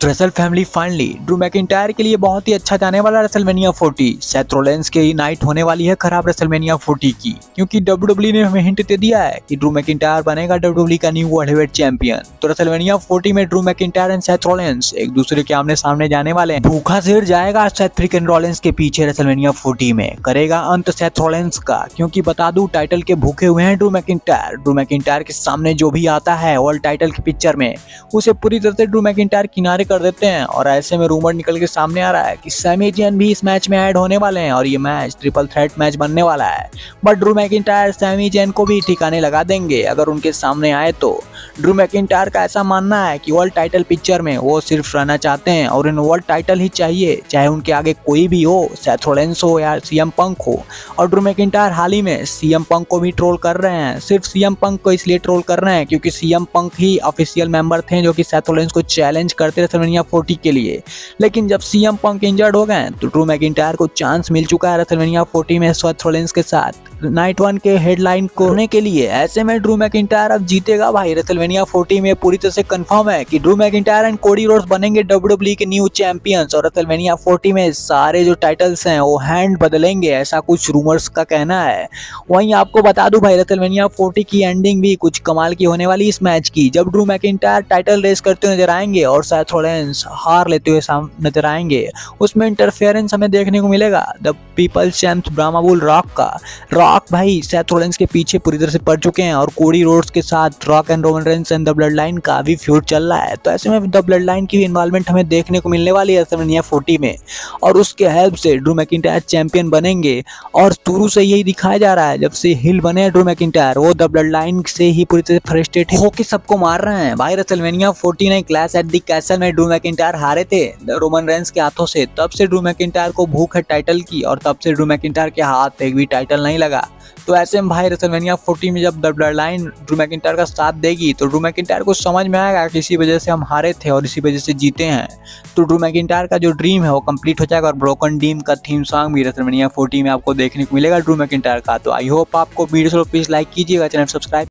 Wrestle family finally Drew McIntyre के लिए बहुत ही अच्छा जाने वाला रेसलमेनिया 40 सेथ रोलेंस की नाइट होने वाली है खराब रेसलमेनिया 40 की, क्योंकि डब्ल्यूडब्ल्यूई ने हमें हिंट दे दिया है कि ड्रू मैकिंटायर बनेगा डब्ल्यूडब्ल्यूई का न्यू वर्ल्ड हेवीवेट चैंपियन। तो रेसलमेनिया 40 में Drew McIntyre and Seth Rollins एक दूसरे के आमने सामने जाने वाले हैं। भूखा शेर जाएगा सेथ फ्रीकिन रोलेंस के पीछे रेसलमेनिया 40 में, करेगा अंत सेथ रोलेंस का, क्योंकि बता दूं टाइटल के भूखे हुए हैं ड्रू मैकिंटायर। ड्रू मैकिंटायर के सामने जो भी आता है वर्ल्ड टाइटल की पिक्चर में उसे पूरी तरह से ड्रू मैकिंटायर किनारे कर देते हैं। और ऐसे में रूमर निकल के सामने आ रहा है कि सैमी ज़ेन भी इस मैच में ऐड होने वाले हैं और ये मैच ट्रिपल थ्रेट मैच बनने वाला है। But Drew McIntyre Sami Zayn को भी ठिकाने लगा देंगे अगर उनके सामने आए तो। ड्रू मैकिंटायर का ऐसा मानना है कि वर्ल्ड टाइटल पिक्चर में वो सिर्फ रहना चाहते हैं और इन वर्ल्ड टाइटल ही चाहिए, चाहे उनके आगे कोई भी हो, सेथ रोलेंस हो या सीएम पंक हो। और ड्रू मैकिंटायर हाल ही में सीएम पंक को भी ट्रोल कर रहे हैं। सिर्फ सीएम पंक को इसलिए ट्रोल कर रहे हैं क्योंकि सीएम पंक ही ऑफिशियल मेंबर थे जो कि सेथ रोलेंस को चैलेंज करते रेसलमेनिया 40 के लिए। लेकिन जब सीएम पंक इंजर्ड हो गए तो ड्रू मैकिंटायर को चांस मिल चुका है रेसलमेनिया 40 में सेथ रोलेंस के साथ नाइट 1 के हेडलाइन करने के लिए। ऐसे में ड्रू मैकिंटायर अब जीतेगा भाई। रेसलमेनिया 40 में पूरी तरह से कंफर्म है कि Drew McIntyre and Cody Rhodes बनेंगे डब्ल्यूडब्ल्यूई के न्यू चैंपियंस और रेसलमेनिया 40 में सारे जो टाइटल्स हैं वो हैंड बदलेंगे, ऐसा कुछ रूमर्स का कहना है। वहीं आपको बता दूं भाई रेसलमेनिया 40 की एंडिंग भी कुछ कमाल की होने वाली इस मैच की, जब ड्रू मैकिंटायर टाइटल रेस करते नजर आएंगे और सेथ रोलेंस हार लेते हुए नजर आएंगे। उसमें इंटरफेरेंस हमें देखने को मिलेगा the people's champ Brahma Bull Rock का। रॉक भाई सेथ रोलेंस के पीछे पूरी तरह से पड़ चुके हैं और कोडी रोड्स के साथ Rock and Roman Reigns and the bloodline का भी फ्यूड चल रहा है। तो ऐसे में द ब्लड लाइन की इन्वॉल्वमेंट हमें देखने को मिलने वाली है रेसलमेनिया 40 में और उसके हेल्प से ड्रू मैकिंटायर चैंपियन बनेंगे। और शुरू से यही दिखाया जा रहा है, जब से हिल बने ड्रू मैकिंटायर वो द ब्लड लाइन से ही पूरी तरह से फ्रस्ट्रेट होकर सबको मार रहे हैं भाई। WrestleMania 49 clash at the castle में ड्रू मैकिंटायर हारे थे रोमन रेंस के हाथों से, तब से ड्रू मैकिंटायर को भूख है टाइटल की और तब से ड्रू मैकिंटायर के हाथ एक भी टाइटल नहीं लगा। तो ऐसे में भाई रेसलमेनिया 40 में जब the bloodline Drew McIntyre का साथ देगी तो ड्रू मैकिंटायर को समझ में आएगा कि इसी वजह से हम हारे थे और इसी वजह से जीते हैं। तो ड्रू मैकिंटायर का जो ड्रीम है वो कंप्लीट हो जाएगा और ब्रोकन ड्रीम का थीम सॉन्ग भी रेसलमेनिया 40 में आपको देखने को मिलेगा ड्रू मैकिंटायर का। तो आई होप आपको वीडियो प्लीज लाइक कीजिएगा, चैनल सब्सक्राइब